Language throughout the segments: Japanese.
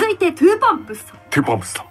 続いてトゥーパンプスさん。 トゥーパンプスさん。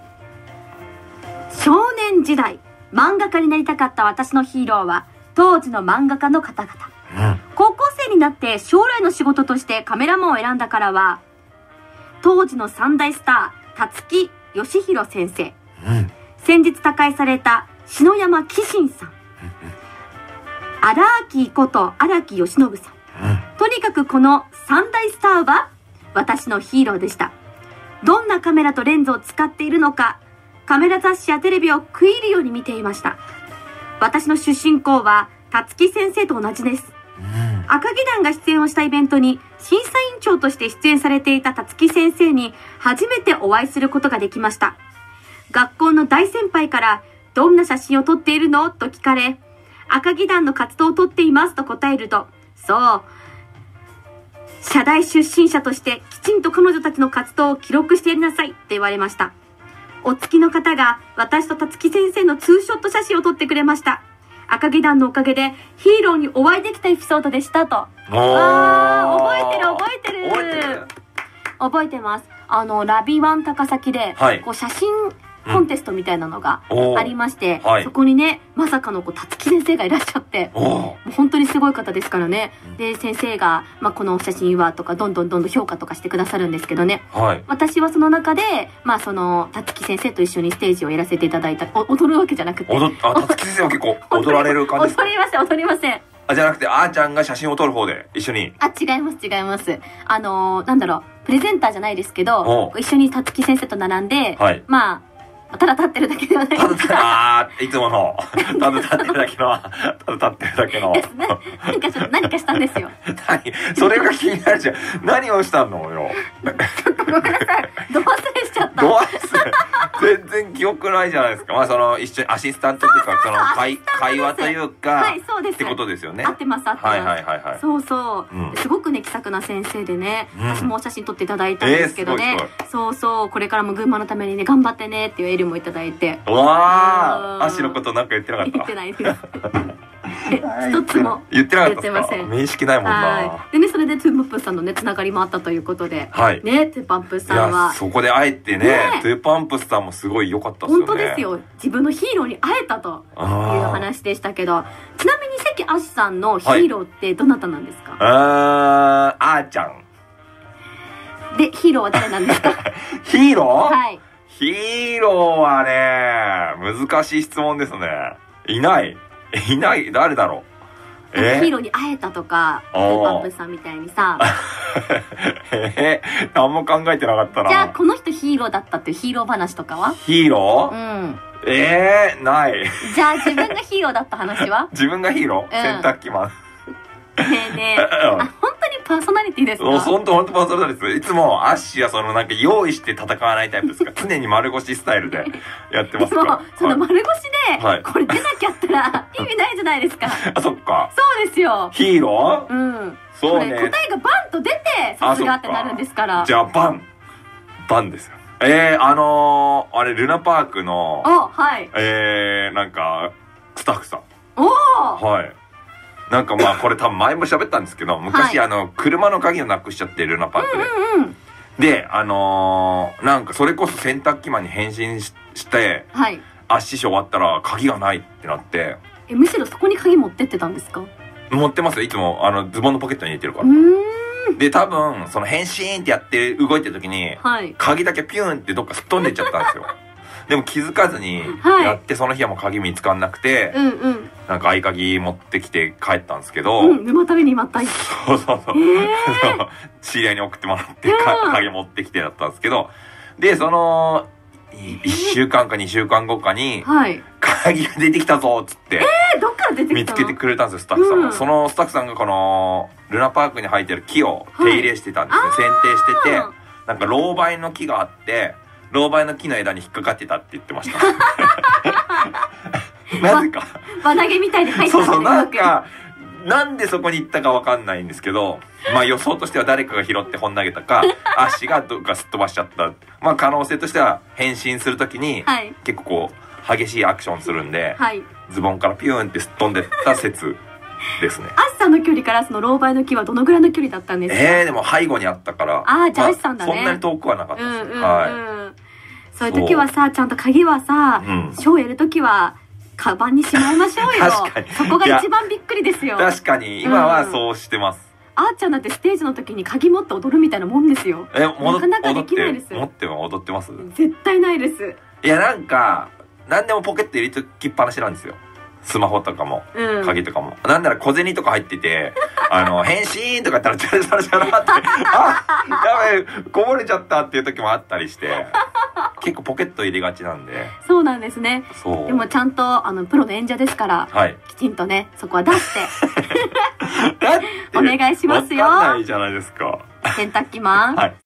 少年時代漫画家になりたかった私のヒーローは当時の漫画家の方々、高校生になって将来の仕事としてカメラマンを選んだからは当時の三大スター辰木義弘先生、先日他界された篠山紀信さん、荒木こと荒木義信さん、とにかくこの三大スターは私のヒーローでした。どんなカメラとレンズを使っているのか、カメラ雑誌やテレビを食い入るように見ていました。私の出身校は辰木先生と同じです。赤木団が出演をしたイベントに審査委員長として出演されていた辰木先生に初めてお会いすることができました。学校の大先輩からどんな写真を撮っているのと聞かれ、赤木団の活動を撮っていますと答えると、そう、社大出身者としてきちんと彼女たちの活動を記録してやりなさいって言われました。お付きの方が私と辰木先生のツーショット写真を撮ってくれました。赤木団のおかげでヒーローにお会いできたエピソードでしたと。覚えてる覚えてる覚えてます。ラビワン高崎で、こう写真コンテストみたいなのがありまして、そこにね、まさかの辰木先生がいらっしゃって、もう本当にすごい方ですからね。で、先生が、この写真はとか、どんどん評価とかしてくださるんですけどね。私はその中で、その、辰木先生と一緒にステージをやらせていただいた。踊るわけじゃなくて。 辰木先生は結構踊られる感じですか？ 踊りません。 じゃなくて、あーちゃんが写真を撮る方で、一緒に。 違います。なんだろう、プレゼンターじゃないですけど、一緒に辰木先生と並んで、ただ立ってるだけではないですか。 いつもの。ただ立ってるだけの。 何かしたんですよ。 それが気になるじゃん。何をしたのよ。 ちょっとごめんなさい。ど忘れしちゃった。 全然記憶ないじゃないですか。その、一緒にアシスタントっていうか、その、会話というか、ってことですよね。 合ってます。そうそう。すごくね、気さくな先生でね、私もお写真撮っていただいたんですけどね。そう、これからも群馬のためにね、頑張ってねっていうエールもいただいて。 わー、足のことなんか言ってなかった？ 言ってないです。一つも言ってなかったですか？面識ないもんな。 でね、それでトゥーパンプスさんのね、つながりもあったということで、ね、トゥーパンプスさんはそこで会えてね、トゥーパンプスさんもすごい良かったですよね。 本当ですよ。自分のヒーローに会えたという話でしたけど、ちなみに関あしさんのヒーローってどなたなんですか？ あーちゃん。 で、ヒーローは誰なんですか？ ヒーロー？ヒーローはね、難しい質問ですね。いない、誰だろう。 ヒーローに会えたとか、トゥーパンプスさんみたいにさ。 何も考えてなかったな。 じゃあ、この人ヒーローだったっていうヒーロー話とかは？ ヒーロー？ない。 じゃあ、自分がヒーローだった話は？ 自分がヒーロー？洗濯機マン。 ね本当にパーソナリティですか？ 本当パーソナリティです。いつもアッシーはそのなんか用意して戦わないタイプですから、常に丸腰スタイルでやってますから。 でも、その丸腰で、これ出なきゃったら意味ないじゃないですか。 そっか。 そうですよ。 ヒーロー？そうね。 答えがバンと出て、さすがってなるんですから。 じゃあ、バンですよ。あれ、ルナパークの、なんか、スタッフさん。なんかこれ多分前も喋ったんですけど、昔車の鍵をなくしちゃってルナパークで。で、なんかそれこそ洗濯機マンに変身して、アッシーショー終わったら鍵がないってなって。 むしろそこに鍵持ってってたんですか？ 持ってますよ。いつもズボンのポケットに入れてるから。で、多分、その変身ってやって動いてる時に、鍵だけピューンってどっかすっ飛んでっちゃったんですよ。でも気づかずにやって、その日はもう鍵見つかんなくて、なんか合鍵持ってきて帰ったんですけど、 沼旅にまたそう知り合いに送ってもらって鍵持ってきてだったんですけど、でその1週間か2週間後かに鍵が出てきたぞっつってどっから出てきたの？ 見つけてくれたんですよ、スタッフさんが。そのスタッフさんがこのルナパークに生えてる木を手入れしてたんですね。剪定してて、なんかロウバイの木があって、ロウバイの木の枝に引っかかってたって言ってました。なぜか輪投げみたいに入ったんですよ。 なんでそこに行ったかわかんないんですけど、予想としては誰かが拾って本投げたか、足がどっかすっ飛ばしちゃった。可能性としては変身するときに、結構こう激しいアクションするんで、ズボンからピューンってすっ飛んでった説ですね。 アシさんの距離からその狼狽の木はどのぐらいの距離だったんですか？ でも背後にあったから。 ああ、じゃあアシさんだね。 そんなに遠くはなかったです。 はい。そういう時はさ、ちゃんと鍵はさ、ショーやる時は、カバンにしまいましょうよ。 確かに。 そこが一番びっくりですよ。 確かに、今はそうしてます。 あーちゃんだってステージの時に鍵持って踊るみたいなもんですよ。なかなかできないです。 持っては踊ってます？ 絶対ないです。 いや、なんか、何でもポケット入れときっぱなしなんですよ。スマホとかも、鍵とかも。なんなら小銭とか入ってて、返信とか言ったらチャラチャラチャラって、あ、やべえ、こぼれちゃったっていう時もあったりして、結構ポケット入れがちなんで。 そうなんですね。そう。でもちゃんと、プロの演者ですから、はい。きちんとね、そこは出して。お願いしますよ。 わかんないじゃないですか。 ケンタッキーマン。はい。